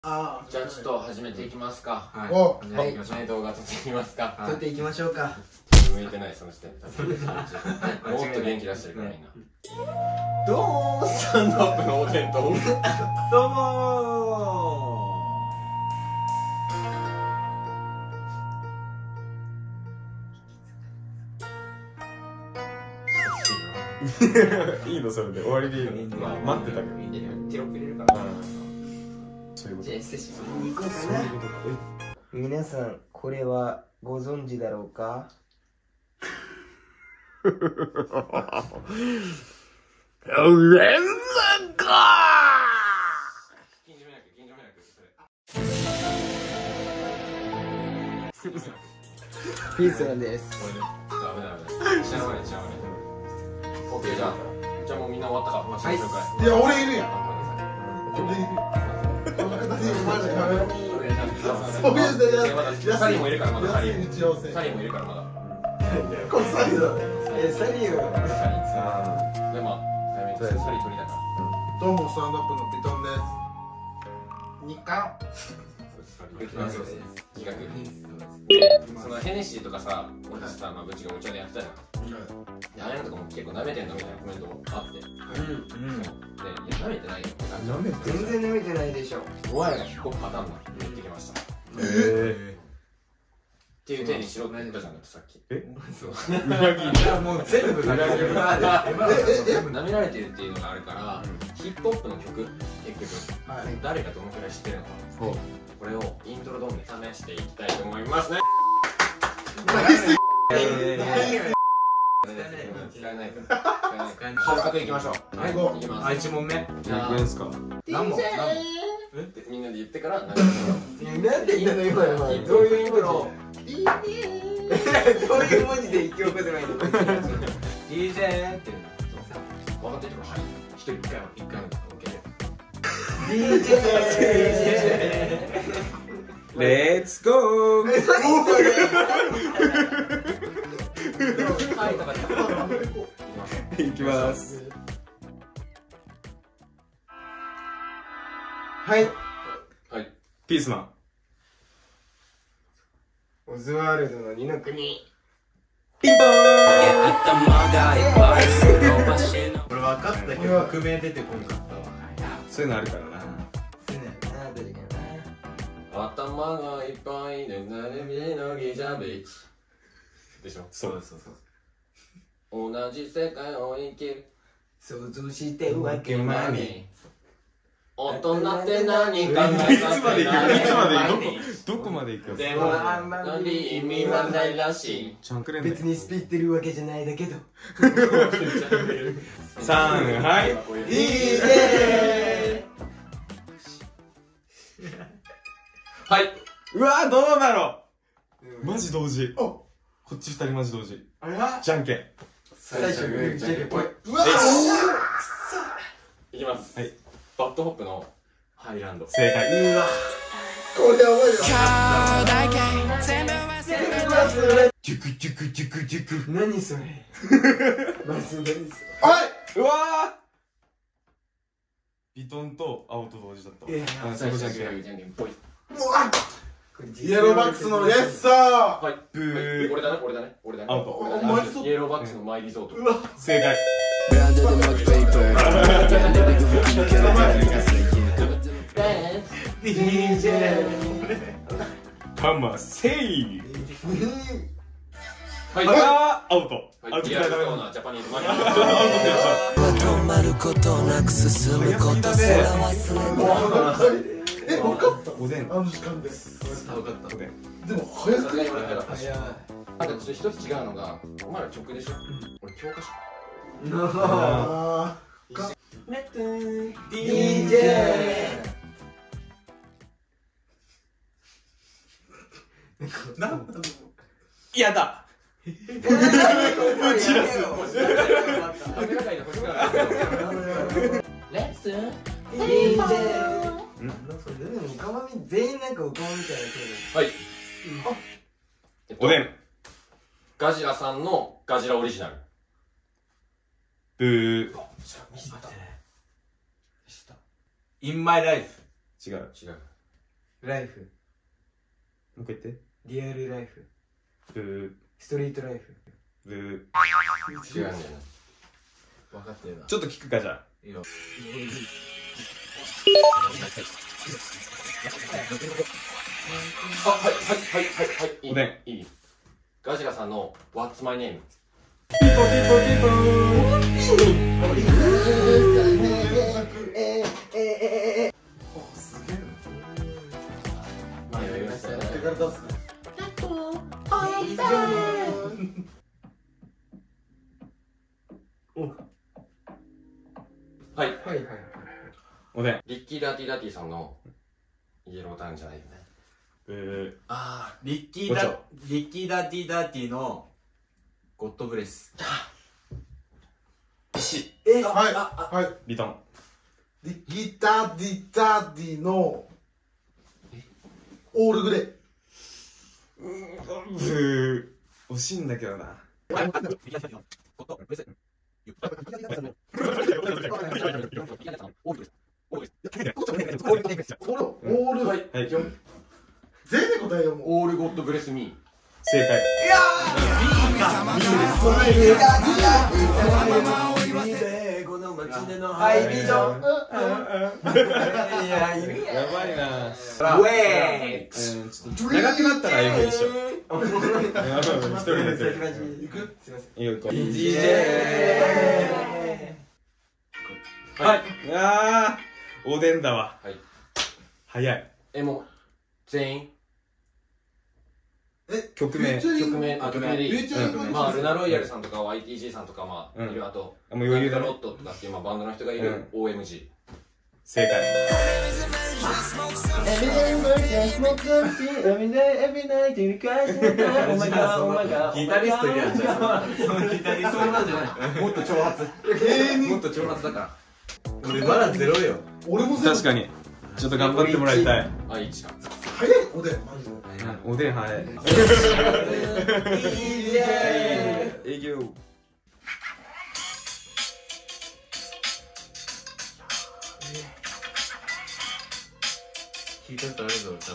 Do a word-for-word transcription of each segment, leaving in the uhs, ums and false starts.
ああ、 じゃあちょっと始めていきますか。 はい。 お、はい、ね、動画撮っていきますか。 撮っていきましょうか。 向いてないその時点。もっと元気出してるからみんな。 どうもー、 スタンドアップのお弁当。 どうもー。いいのそれで終わりでいいの。まあ待ってたけど。 テロップ入れるから。 そういうこと。 じゃあ失礼します。 行こうかな。皆さん、これはご存知だろうか？ レンマか近所迷惑、近所迷惑、それ。 ピースなんです。 これね。ダメダメダメ。知らない知らない。オッケー、じゃあじゃあもうみんな終わったから。 はい。 いや、俺いるやん。俺いる。マジやめろ。そういうサリーもいるからまだサリー。 日常生。 サリーもいるからまだ。 これサリだ。 え、サリーはサリー。でも早めにサリー取りだから。 どうもスタンドアップのビトンです。二巻。 企画。そのヘネシーとかさ、俺たちさ、まあぶちがお茶でやってたじゃん。で、ああいうのとかも結構舐めてんのみたいなコメントもあって。うんうん。で、いや舐めてないよ。 舐めて全然舐めてないでしょ。 お前らがヒップホップパターンだって言ってきました。 えっていう手にしろって言ったじゃんだってさっき。 えそう。 裏切り。 もう全部舐められてる。 全部舐められてるっていうのがあるから、ヒップホップの曲、結局、誰がどのくらい知ってるのか。これをイントロドームで試していきたいと思いますね。使えないから。使えない。早速いきましょう。はい、いきます。 あ、一問目。 じゃあ、ですか。 何問？ えってみんなで言ってからなんなんで言ったの今の？どういうイントロ？どういう文字で一曲起こせばいいの？ディージェー って言うんだ。 分かってるから、はい。一人一回は一回は OK で。 ディージェーレッツゴー。 はい、だからいきます。 はい。 はい。 ピースマン。 オズワルドの二の国。 ピンポーン。 俺分かったけど、曲名出てこんかったわ。 そういうのあるからな。 そうだよな、どれかな。 頭がいっぱいでなるみのギジャビッチでしょ。 そうそうそう。 同じ世界を生きる想像してわけまね。 大人って何考えたっていつまで行く？いつまで行く？どこまで行く？ でも何意味はないらしい。 ちゃんくれんね。 別にスピってるわけじゃないだけど。 さん、はい。 いいねはい。 うわー、どうだろう。マジ同時。こっち二人マジ同時。 あれはじゃんけん。 最初グーじゃんけんぽい。 うわいきます。 はい。 バッドホップのハイランド。 正解。 うわこれやばいよ。 ジュクジュクジュクジュク。 何それ。マジ何それ。 はうわー。ビトンと青と同時だったわ。 えあ、最後じゃんけん。 じゃんけんぽい。 い。イエローバックスのレッサー。 はい。 ブー。 俺だね、俺だね、俺だね。 アウト。 俺だね。 お前そうイエローバックスのマイリゾート。 正解。 ディージェー。 カマセイ。 はい。 あー、アウト。アウト。 リアルそうなジャパニーズマリ止まることなく進むことすら忘れる。 え、分かった。 おでん。 あの時間です。 分かった。 おでん。 でも早くない。 あとちょっと一つ違うのが、お前ら曲でしょ。俺教科書。 あディージェー。 なんだろう。 やだ。 打ち出す。 カメラ界の星からレッスンディージェー。なんかそれでもおかまみ全員なんかおかまみたいなはい。 おでん。 ガジラさんのガジラオリジナル。 ブー。 ミスった。ミスった。 インマイライフ。 違う。 違う。 ライフ。 もう一回言って。 リアルライフ。 ブーストリートライフ。 ブー。 違うんだよな。分かってるな。 ちょっと聞くかじゃあ。 いいよ。あ、はいはいはいはいはい。いいおでいい。ガジラさんの What's My Name。 ピポピポピポー。 すげえまあ、やりましたね。 な。手から出すね。 はい。 はいはいはい。 おでん。 リッキー・ダーティー・ダーティーさんのイエロータウンじゃないよね。 ブー。 あー、リッキーダ、リッキーダーティーダーティーのゴッドブレス。 石。 えはいはい。 リトン。 リギタディタディのオールグレイ。 ブー。惜しいんだけどな。 オール。 はい。 はい。 全員で答えようもう。 オール・ゴッド・ブレス・ミー。 正解。 ハイビジョン。いや、いるやん。 やばいな。 ウェイクス。 うん、ちょっと長くなったらああいうふうにしよう。一人でやってる。 いくすいません。 いいよ、行こう。 ディージェー。 はい。 あー、おでんだわ。 はい。 早い。 え、もう、全員え、 曲名。 曲名、あ、曲名でいい。 うんまあ、ルナロイヤルさんとか ワイティージー さんとか、まあ、 うんいる。あと、 あもう余裕だねロットとかっていうまあバンドの人がいる オーエムジー。 正解。 ギタリストいるやんじゃん。そのギタリストなんじゃない。もっと挑発。 芸人もっと挑発だから。俺まだゼロよ。 俺も全部確かに。ちょっと頑張ってもらいたい。 あ、いいしか。 早いおでんマジで。 おでん早い。 ディージェー。 営業。 聞いたことあるぞ、多分。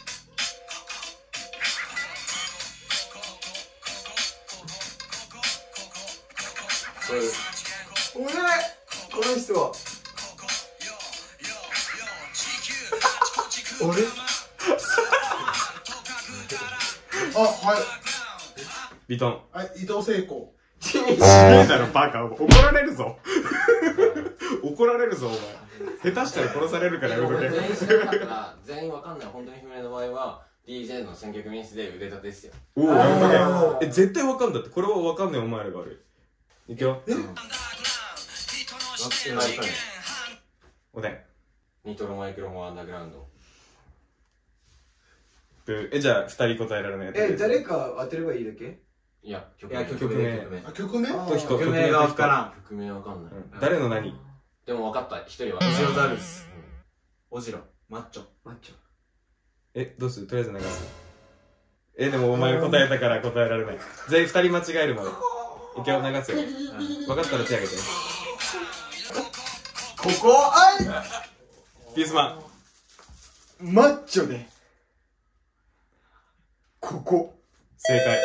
これ、 俺この人は俺あ、はい。 ビトン。 はい、伊藤聖子。 ちげえだろ、バカ。怒られるぞ。怒られるぞ、お前。下手したら殺されるからやめとけ。 全員知らなかったら、全員わかんない、本当に不明の場合は、ディージェー の選曲ミスで腕立てですよ。 おお、やめとけ。え、絶対わかんだって。これはわかんないお前らが悪い。いくよ。おでん。 ニトロマイクロフォンアンダーグラウンド。 ブー。え、じゃあ、二人答えられないやつ。 え、誰か当てればいいだけ？ いや、曲いや、 名。 曲名、曲名。 あ、曲ね。 と人。 曲名がわからん。 曲名わかんない。 うん誰の何？ でもわかった、一人は。 オジロザウルス。オジロ。マッチョ。マッチョ。 え、どうするとりあえず流す。え、でもお前答えたから答えられない。全員二人間違えるまで。いくよ、流すよ。分かったら手挙げて。 ここあピースマン。 いマッチョで。ここ。 正解。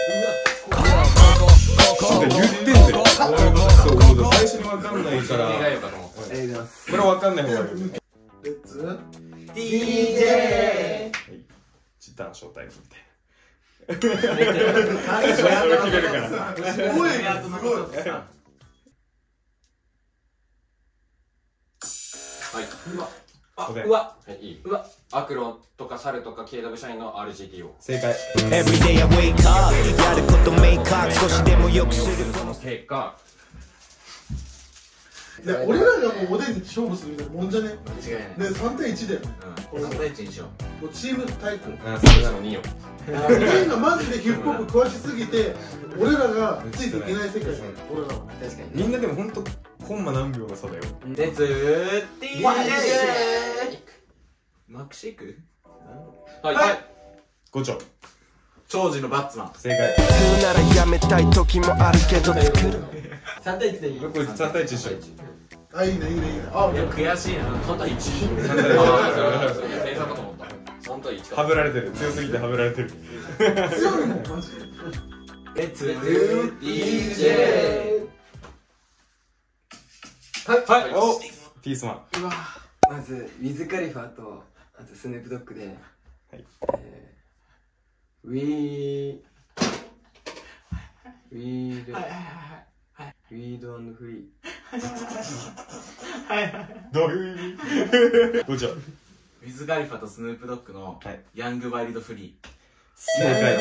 なんか言ってんだよ。そう、最初に分かんないから。 願いよかと思った。 ありがとうございます。 これ分かんない方がいい。 レッツ。 ディージェー。 チッタの正体みたいそな。それ決めるから。 すごい、すごい。 はい。うわ。あ、 おでんうわ。はい、いい。うわ。アクロとかサルとか ケーダブル 社員の アールジーティー を。 正解。 Everyday I wake up やることメイクアップ少しでも良くするその結果、 いや、俺らがもうおでんで勝負するみたいなもんじゃね。 間違いない。 ね、さんたいいちだよ。 うん。さんたいいちにしよう。 もうチーム対抗。 あ、 それなのによ。 おでんがマジでヒップホップ詳しすぎて、俺らがついていけない世界だよ。俺らは。 確かに。 みんなでもほんとコンマ何秒の差だよ。 レッツーディージェー。マクシーク？ はい。はい。 ご丁。 長寿のバッツマン。 正解。 普通ならやめたい時もあるけど作るさんたいいちでいい？ これさん対いち一緒。 あ、いいね、いいね、いいね。あ、 いや、悔しいな。 さん対いち。 さん対いちああ、そうそうそう。計算かと思った。さん本当はいちはぶられてる、強すぎてはぶられてる。 強いもんマジで。 レッツドゥ ディージェー。はいはい。 おピースマン。 うわまずウィズ・カリファとあとスヌープドッグで、 はいえー、We We do We don't free どういう意味？どうじゃ。 ウィズ・ガリファとスヌープドッグのはいヤング・ワイルド・フリー。 正解。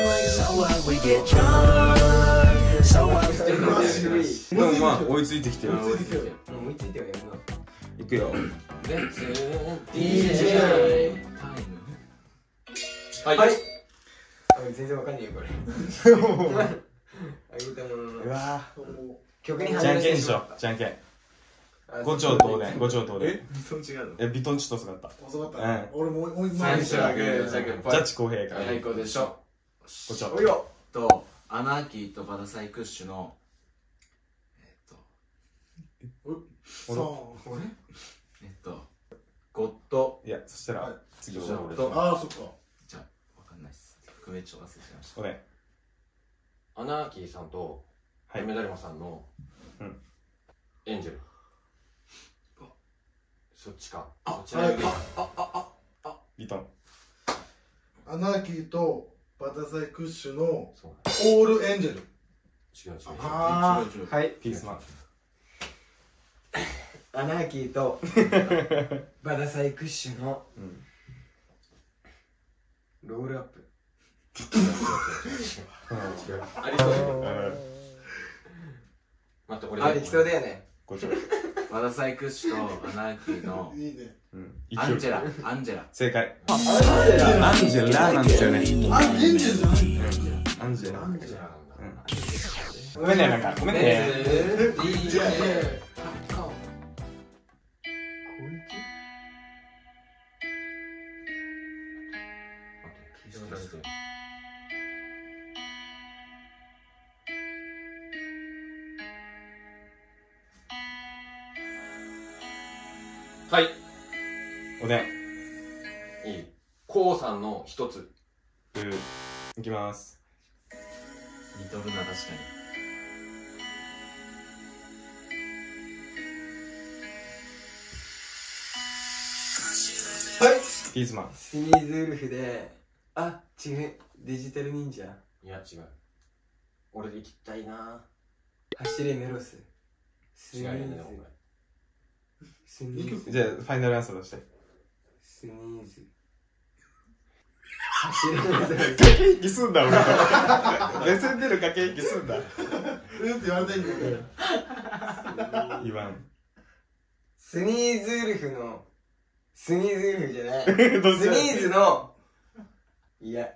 マジで。 でもまあ追いついてきてる。 追いついてきてる。 もう追いついてはいるいくよ。 レッツディージェー。 タイム。 はいはい。あ全然わかんないよこれあげたもののうわ曲にー。じゃんけんでしょ。じゃんけん。五丁東電。五丁東電。 ビトン違うの？ えビトンチと遅かった。 遅かっうんた。俺もう最初はグーじゃんけんぽいジャッジ公平やから。 最高でしょ。 五丁。 おいよと、アナーキーとバダサイクッシュの、えっと、 さあ俺えっと、ゴッド、 いやそしたら次俺。 ゴッド、 ああそっか。 じゃあ、わかんないっす。曲名ちょっと忘れちゃいました。 おね。 アナーキーさんとはいメダルマさんのうんエンジェル。そっちか。そっちはいの指。 ビトン。 アナーキーとバタサイクッシュのそうオールエンジェル。 違う違う。 あ違う違う。 はいピースマン。 アナーキーとバダサイクッシュのうん。 ロールアップありそうだけど。 うん。 待って、俺あできそうだよね五丁。 バダサイクッシュとアナーキーのいいね。 うん。 アンジェラ、アンジェラ。 正解。アンジェラなんですよね。 あエンジェルじゃん。 アンジェラ。 アンジェラごめんねなんかごめんね。 ディージェーはい。 おでん。 いい。こうさんの一つ。 うー。いきます。 似とるな、確かはいピースマン。 スニーズウルフであ違うデジタル忍者いや、違う。俺で行きたいな。 走れメロススニー違うよね、でもズこスニーズじゃあファイナルアンサー出して。 スニーズ走れメロス駆け引きすんだ俺と。目線出る駆け引きすんだ。 うんって言われてんけど。 言わん。 スニーズウルフのスニーズウルフじゃないどっちだスニーズのいや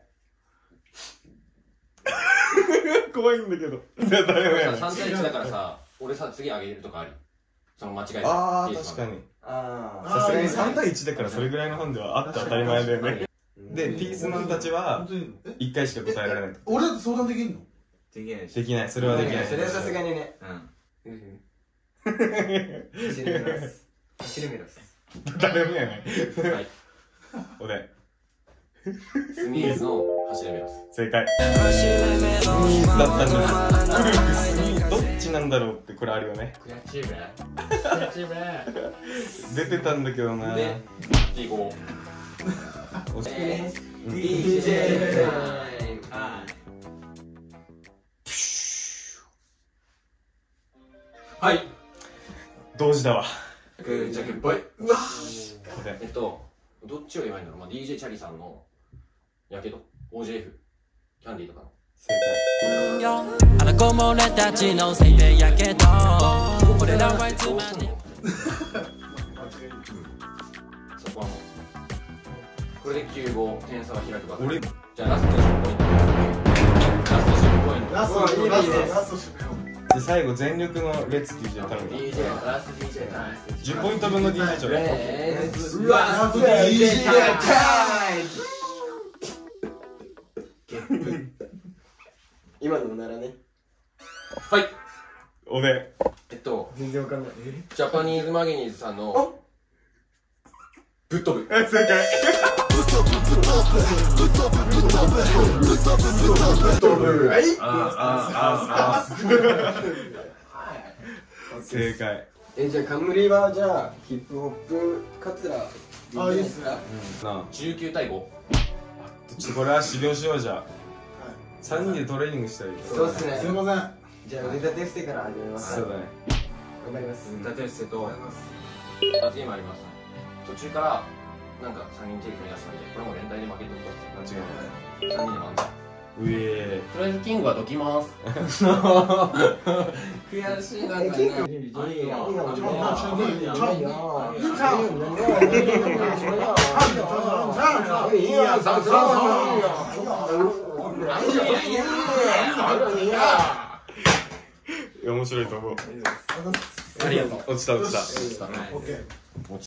怖いんだけど。じゃあ誰もやれ。 ない。 さん対いちだからさ、俺さ、次あげれるとかあり。その間違いで。 あピースマンー確かに。 あさすがにさん対いちだからそれぐらいの本ではあって当たり前だよね。で、ピースマンたちは本当にいいのえいっかいしか答えられない。 俺だって相談できんの？ できないし。 できない。それはできない。 それはさすがにねうん。 ウルフ走れメロス走れメロス誰もやない。 はい。 おでん。 スニーズの走れメロス。 正解。スニーズだったんです。ウルフ、スニーズ、どっちなんだろうってこれあるよね。 クリアチームクリアチーム出てたんだけどな。 で、ピーゴー。 惜しいデうんィージェーはい。 同時だわ。 グーじゃけんぽい。 おでん。 えっと、どっちより前んだろう。まあ、ディージェー チャリさんの、やけど、オージェーエフ、キャンディーとかの。 正あの子も俺たちのせいでやけど俺らはいつまでそこはもう。これできゅうご、点差は開くばかり。 俺じゃあラストじゅっポイント。ラストじゅっポイント。 ラスうわいいねトラスいいねトラスト締めよで最後全力のレッツ ディージェー 頼むわディージェー、ラスト ディージェータイム。 じゅっポイント分の ディージェー ちょうだい。 レッツうわラスト ディージェータイム今のもならねはい。 おでん。 えっと、 全然わかんないジャパニーズマギニーズさんの、 ぶっ飛ぶ。 正解。 はい。 あああ正解。 え、じゃあ冠はじゃあヒップホップカツラ。 あ、いいっすね。 なあ、 じゅうきゅうたいご。 ちょっとこれは修行しようじゃあ。三人でトレーニングしたらいい。 そうっすね。 すいません。 じゃあ腕立て伏せから始めます。 そうだね。 頑張ります。 立て伏せと罰ゲームあります。途中からなんかさんにん手組み出したんで、これも連帯で負けてことっす。 間違いない。 さんにんで漫才。 うえとりあえずキングはどきます。悔しいな。 え、キング。 いいよ。 いいよ。いいよ。 ちょっとちょっといいよ。 ちょっといいよ。 いいちゃん。 いいよ。さんさんさん。 面白いと思う。 ありがとう。 落ちた落ちた。 オッケー。